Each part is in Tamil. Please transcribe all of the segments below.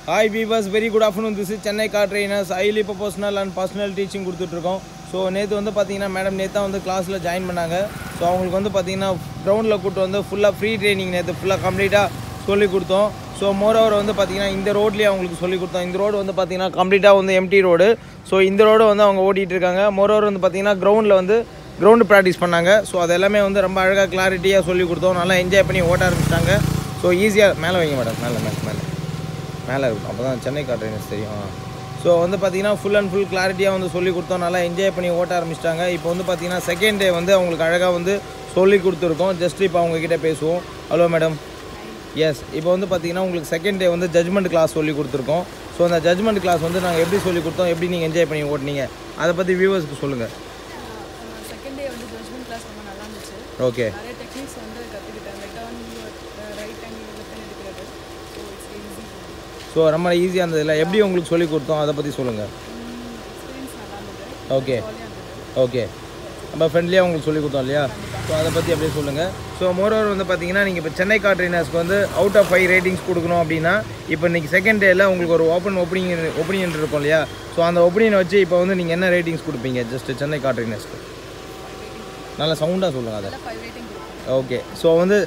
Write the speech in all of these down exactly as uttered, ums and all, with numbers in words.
Hi viewers, very good afternoon. This is Chennai car trainers, highly professional and personal teaching கொடுத்துட்ருக்கோம். ஸோ நேற்று வந்து பார்த்தீங்கன்னா மேடம் நேற்று வந்து கிளாஸில் ஜாயின் பண்ணாங்க. ஸோ அவங்களுக்கு வந்து பார்த்தீங்கன்னா கிரவுண்டில் கூப்பிட்டு வந்து ஃபுல்லாக ஃப்ரீ ட்ரைனிங் நேற்று ஃபுல்லாக கம்ப்ளீட்டாக சொல்லி கொடுத்தோம். ஸோ மோரோவர் வந்து பார்த்தீங்கன்னா இந்த ரோட்லேயே அவங்களுக்கு சொல்லி கொடுத்தோம். இந்த ரோடு வந்து பார்த்தீங்கன்னா கம்ப்ளீட்டாக வந்து எம்டி ரோடு. ஸோ இந்த ரோடு வந்து அவங்க ஓட்டிகிட்டு இருக்காங்க. மோரோவர் வந்து பார்த்தீங்கன்னா கிரவுண்டில் வந்து கிரவுண்டு ப்ராக்டிஸ் பண்ணாங்க. ஸோ அது எல்லாமே வந்து ரொம்ப அழகாக கிளாரிட்டியாக சொல்லி கொடுத்தோம். நல்லா என்ஜாய் பண்ணி ஓட்ட ஆரம்பிச்சிட்டாங்க. ஸோ ஈஸியாக மேலே வைங்க மேடம், மேலே மேலே மேலே மேலே இருக்கும், அப்போ தான் சென்னை கார் ட்ரைனர்ஸ் தெரியும். ஸோ வந்து பார்த்தீங்கன்னா ஃபுல் அண்ட் ஃபுல் கிளாரிட்டியாக வந்து சொல்லி கொடுத்தோம். நல்லா என்ஜாய் பண்ணி ஓட்ட ஆரம்பிச்சிட்டாங்க. இப்போ வந்து பார்த்தீங்கன்னா செகண்ட் டே வந்து அவங்களுக்கு அழகாக வந்து சொல்லி கொடுத்துருக்கோம். ஜஸ்ட் இப்போ அவங்கக்கிட்ட பேசுவோம். Hello madam. எஸ், இப்போ வந்து பார்த்தீங்கன்னா உங்களுக்கு செகண்ட் டே வந்து ஜட்ஜ்மெண்ட் கிளாஸ் சொல்லி கொடுத்துருக்கோம். ஸோ அந்த ஜட்ஜ்மெண்ட் கிளாஸ் வந்து நாங்கள் எப்படி சொல்லி கொடுத்தோம், எப்படி நீங்கள் என்ஜாய் பண்ணி ஓட்டினீங்க, அதை பற்றி வியூவர்ஸ்க்கு சொல்லுங்கள். செகண்ட் டே வந்து ஜட்ஜ்மெண்ட் கிளாஸ் ரொம்ப நல்லா இருந்துச்சு. ஓகே. நிறைய டெக்னிக்ஸ் வந்து கற்றுக்கிட்டேன். Like turn right hand left hand எடுக்கிறது. So it's easy. ஸோ ரொம்ப ஈஸியாக இருந்ததில்ல, எப்படி உங்களுக்கு சொல்லி கொடுத்தோம் அதை பற்றி சொல்லுங்கள். எக்ஸ்பீரியன்ஸ் நல்லா இருந்தது. ஓகே ஜாலியாக ஓகே நம்ம ஃப்ரெண்ட்லியாக உங்களுக்கு சொல்லி கொடுத்தோம் இல்லையா? ஸோ அதை பற்றி அப்படியே சொல்லுங்கள். ஸோ மோரோவர் வந்து பார்த்தீங்கன்னா நீங்கள் இப்போ சென்னை கார் ட்ரைனர்ஸ்க்கு வந்து அவுட் ஆஃப் ஃபைவ் ரேட்டிங்ஸ் கொடுக்கணும் அப்படின்னா இப்போ இன்றைக்கி செகண்ட் டேயில் உங்களுக்கு ஒரு ஓப்பன் ஒப்பீனியன் ஒப்பீனியன் இருக்கும் இல்லையா? ஸோ அந்த ஒப்பீனியனை வச்சு இப்போ வந்து நீங்கள் என்ன ரேட்டிங்ஸ் கொடுப்பீங்க ஜஸ்ட் சென்னை கார் ட்ரைனர்ஸ்க்கு? நல்லா சவுண்டாக சொல்லுங்கள் அதை. ஃபைவ் ரேட்டிங் கொடுப்பேன். ஓகே. ஸோ வந்து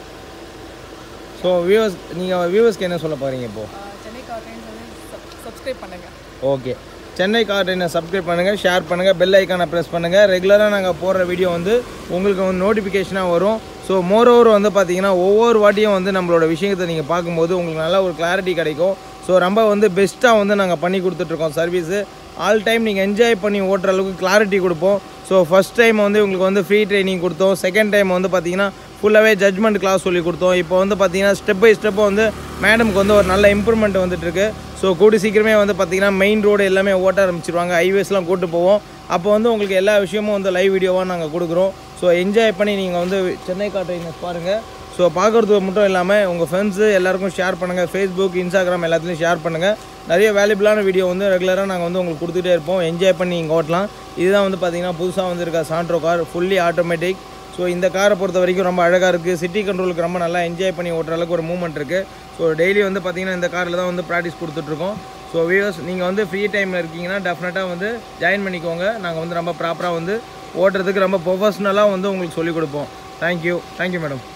ஸோ வியூவர்ஸ், நீங்கள் வியூவர்ஸ்க்கு என்ன சொல்ல போகிறீங்க இப்போது? சென்னை கார் ட்ரைனர்ஸ் வந்து சப்ஸ்கிரைப் பண்ணுங்கள். Okay. Chennai car trainer subscribe பண்ணுங்கள், ஷேர் பண்ணுங்கள், பெல் ஐக்கானை ப்ரெஸ் பண்ணுங்கள். ரெகுலராக நாங்கள் போடுற வீடியோ வந்து உங்களுக்கு வந்து நோட்டிஃபிகேஷனாக வரும். ஸோ மோரோவர் வந்து பார்த்தீங்கன்னா ஒவ்வொரு வாட்டியும் வந்து நம்மளோட விஷயத்தை நீங்கள் பார்க்கும்போது உங்களுக்கு நல்லா ஒரு கிளாரிட்டி கிடைக்கும். ஸோ ரொம்ப வந்து பெஸ்ட்டாக வந்து நாங்கள் பண்ணி கொடுத்துட்ருக்கோம் சர்வீஸு. ஆல் டைம் நீங்கள் என்ஜாய் பண்ணி ஓட்டுற அளவுக்கு கிளாரிட்டி கொடுப்போம். ஸோ ஃபஸ்ட் டைம் வந்து உங்களுக்கு வந்து ஃப்ரீ ட்ரைனிங் கொடுத்தோம். செகண்ட் டைம் வந்து பார்த்தீங்கன்னா ஃபுல்லாகவே ஜட்ஜ்மெண்ட் கிளாஸ் சொல்லி கொடுத்தோம். இப்போ வந்து பார்த்தீங்கன்னா ஸ்டெப் பை ஸ்டெப்பாக வந்து மேடமுக்கு வந்து ஒரு நல்ல இம்ப்ரூவ்மெண்ட் வந்துட்டுருக்கு. ஸோ கூடி சீக்கிரமே வந்து பார்த்தீங்கன்னா மெயின் ரோடு எல்லாமே ஓட்ட ஆரம்பிச்சிருவாங்க. ஹைவேஸ்லாம் கூட்டு போவோம். அப்போ வந்து உங்களுக்கு எல்லா விஷயமும் வந்து லைவ் வீடியோவாக நாங்கள் கொடுக்குறோம். ஸோ என்ஜாய் பண்ணி நீங்கள் வந்து சென்னை கார் ட்ரைனர்ஸ் பாருங்கள். ஸோ பார்க்குறது மட்டும் இல்லாமல் உங்கள் ஃப்ரெண்ட்ஸு எல்லாருக்கும் ஷேர் பண்ணுங்கள். ஃபேஸ்புக், இன்ஸ்டாகிராம் எல்லாத்துலேயும் ஷேர் பண்ணுங்கள். நிறைய வேல்யூபிளான வீடியோ வந்து ரெகுலராக நாங்கள் வந்து உங்களுக்கு கொடுத்துட்டே இருப்போம். என்ஜாய் பண்ணி நீங்கள் ஓட்டலாம். இதுதான் வந்து பார்த்தீங்கன்னா புதுசாக வந்துருக்க Santro car, fully automatic. So இந்த காரை பொறுத்த வரைக்கும் ரொம்ப அழகாக இருக்குது. சிட்டி கண்ட்ரோலுக்கு ரொம்ப நல்லா என்ஜாய் பண்ணி ஓட்டுற அளவுக்கு ஒரு மூவ்மெண்ட் இருக்குது. ஸோ டெய்லி வந்து பார்த்திங்கன்னா இந்த காரில் தான் வந்து ப்ராக்டிஸ் கொடுத்துட்ருக்கோம். ஸோ வியூவர்ஸ், நீங்கள் வந்து ஃப்ரீ டைமில் இருக்கீங்கன்னா டெஃபினட்டாக வந்து ஜாயின் பண்ணிக்கோங்க. நாங்கள் வந்து ரொம்ப ப்ராப்பராக வந்து ஓட்டுறதுக்கு ரொம்ப ப்ரொஃபஷ்னலாக வந்து உங்களுக்கு சொல்லிக் கொடுப்போம். Thank you thank you madam.